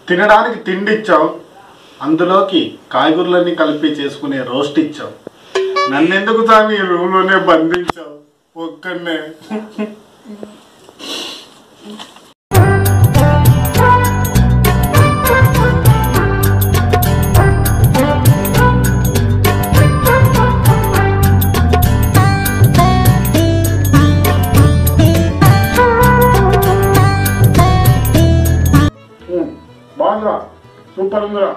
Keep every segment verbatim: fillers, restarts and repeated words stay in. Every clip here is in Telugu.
తినడానికి తిండి ఇచ్చావు, అందులోకి కాయగూరలన్నీ కలిపి చేసుకునే రోస్ట్ ఇచ్చావు. నన్నెందుకు తాను ఈ రూమ్లోనే బంధించావు ఒక్కనే? బాగుందిరా, సూపర్ ఉందిరా.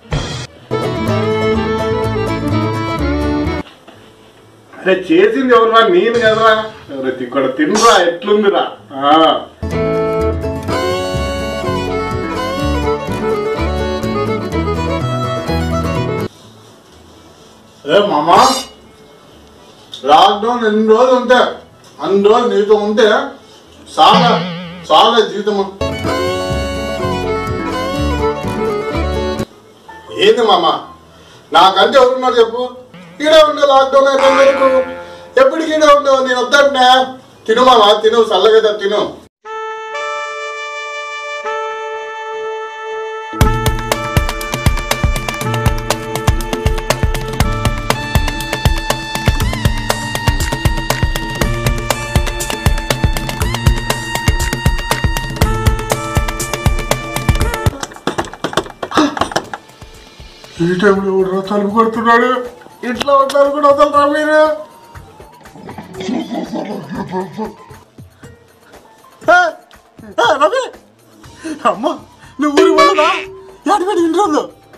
అరే చేసింది ఎవరురా? నేను కదరా. ఎవరైతే ఇక్కడ తినరా, ఎట్లుందిరా? అదే మామా, లాక్డౌన్ ఎన్ని రోజులు ఉంటే అన్ని రోజులు నీతో ఉంటే చాలా చాలా జీవితము. ఏంది మామ, నాకంటే ఎవరున్నారు చెప్పు? ఈడే ఉండే లాక్డౌన్ అయితే వరకు ఎప్పటికి ఈడే ఉండవు. నేను వద్దంటే తిను మామ, తిను, చల్లగా తిను. ఈ టైంలో ఎవరు తలుపు కొడుతున్నాడు? ఇట్లా ఉంటారు కూడా వదలరా మీరు? రవి, అమ్మ నువ్వు ఊరి వెళ్ళదా? ఎటువంటి ఇన్ని రోజులు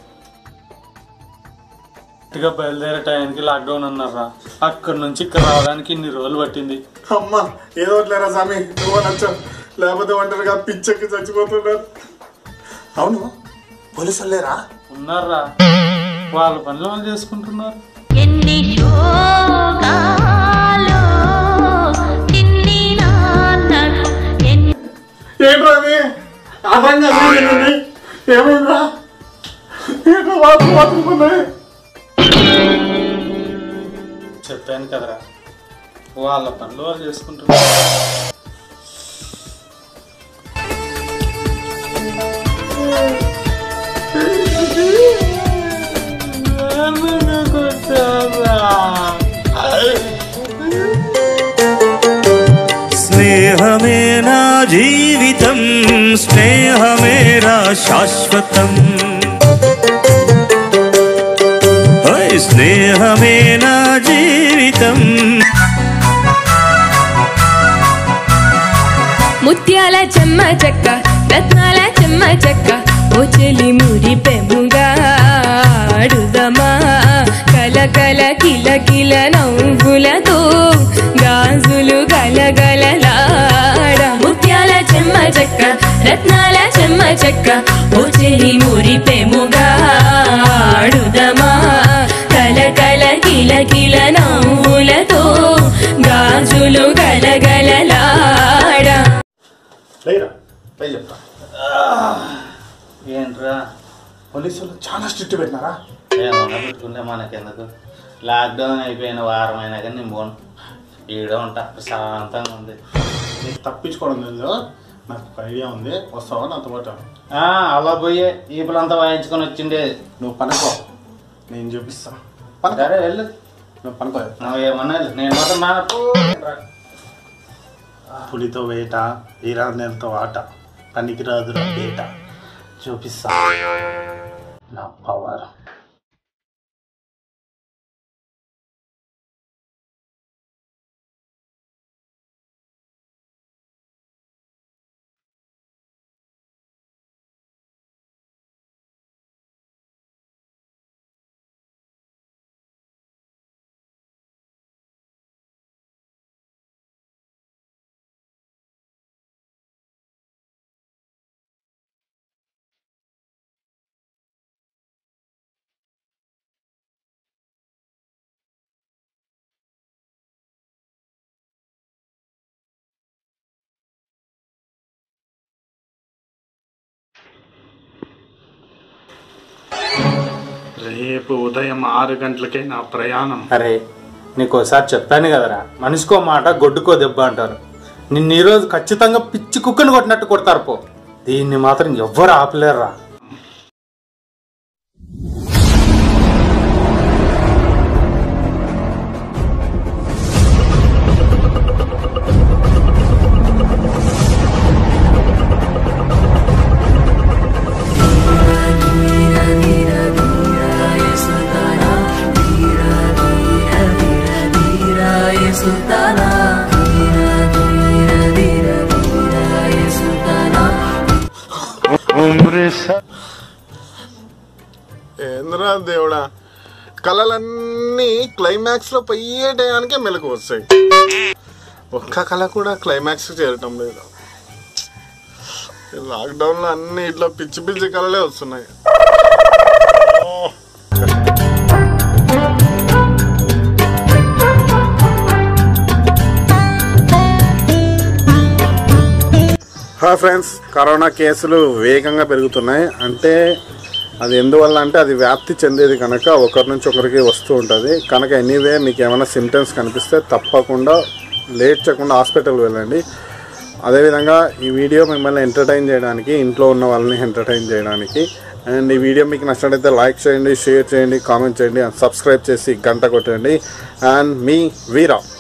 ఇక బయలుదేరే టైంకి లాక్డౌన్ అన్నారా, అక్కడి నుంచి ఇక్కడ రావడానికి ఇన్ని రోజులు పట్టింది. అమ్మ ఏదో ఒకట్లేరా స్వామి, నువ్వు నచ్చావు, లేకపోతే ఒంటరిగా పిచ్చెక్కి చచ్చిపోతున్నారు. అవును, పోలీసులు లేరా? ఉన్నారా, వాళ్ళ పనులు వాళ్ళు చేసుకుంటున్నారు. ఏంట్రా అది? అర్థంగా ఏమైందిరా? ఏంటో వాపు వాతుకున్నాయి. చెప్పాను కదరా, వాళ్ళ పనులు వాళ్ళు చేసుకుంటున్నారు. స్నేహమే నా జీవితం, స్నేహమేరా శాశ్వతం, స్నేహమే నా జీవితం. ముత్యాల చెమ్మ చెక్క, రత్నాల చెమ్మ చెక్క, ఓ చెలి ముడి పెముగా ఆడుదమా, కల కల కిల కిల నవ్వులతో గాజులు గలగలలాడ. ముత్యాల చెమ్మ చెక్క, రత్నాల చెమ్మ చెక్క, ఓ చెలి ముడి పెముగా ఆడుదమా, కల కల కిల కిల నవ్వులతో గాజులు గలగలలాడ. ఏంట్రా, పోలీసులు చాలా స్ట్రిక్ట్ పెట్టినారా? ఏమన్నా పెట్టుకుంటే మనకెందుకు, లాక్డౌన్ అయిపోయిన వారం అయినా కానీ నేను పోను, ఈడే ఉంటా, ప్రశాంతంగా ఉంది. నీకు తప్పించుకోవడం లేదు, నాకు ఒక ఐడియా ఉంది, వస్తావా నాతో పాటు? అలా పోయే ఈపులంతా వాయించుకొని వచ్చిండే. నువ్వు పనుకో, నేను చూపిస్తాను. సరే వెళ్ళు, నువ్వు పనుకో. నువ్వు ఏమన్నా నేను మాత్రం నాకు పులితో వేట, ఈరాజుతో ఆట, పనికి రాదు బేట, చూపిస్తా నా పవర్. రేపు ఉదయం ఆరు గంటలకే నా ప్రయాణం. అరే నీకోసారి చెప్పాను కదరా, మనిషికో మాట గొడ్డుకో దెబ్బ అంటారు. నిన్ను ఈరోజు ఖచ్చితంగా పిచ్చి కుక్కను కొట్టినట్టు కొడతారు పో. దీన్ని మాత్రం ఎవ్వరు ఆపలేరురా. ఏంద్రా దేవుడా, కళలన్నీ క్లైమాక్స్లో పోయే టయానికే మెలకు వస్తాయి. ఒక్క కళ కూడా క్లైమాక్స్ చేరటం లేదు. లాక్డౌన్లో అన్ని ఇట్లా పిచ్చి పిచ్చి కళలే వస్తున్నాయి. హాయ్ ఫ్రెండ్స్, కరోనా కేసులు వేగంగా పెరుగుతున్నాయి. అంటే అది ఎందువల్ల అంటే అది వ్యాప్తి చెందేది కనుక ఒకరి నుంచి ఒకరికి వస్తూ ఉంటుంది కనుక ఎనీవే మీకు ఏమైనా సిమ్టమ్స్ కనిపిస్తే తప్పకుండా లేట్ చేయకుండా హాస్పిటల్ వెళ్ళండి. అదేవిధంగా ఈ వీడియో మిమ్మల్ని ఎంటర్టైన్ చేయడానికి, ఇంట్లో ఉన్న వాళ్ళని ఎంటర్టైన్ చేయడానికి. అండ్ ఈ వీడియో మీకు నచ్చినట్లయితే లైక్ చేయండి, షేర్ చేయండి, కామెంట్ చేయండి, అండ్ సబ్స్క్రైబ్ చేసి గంట కొట్టండి. అండ్ మీ వీరా.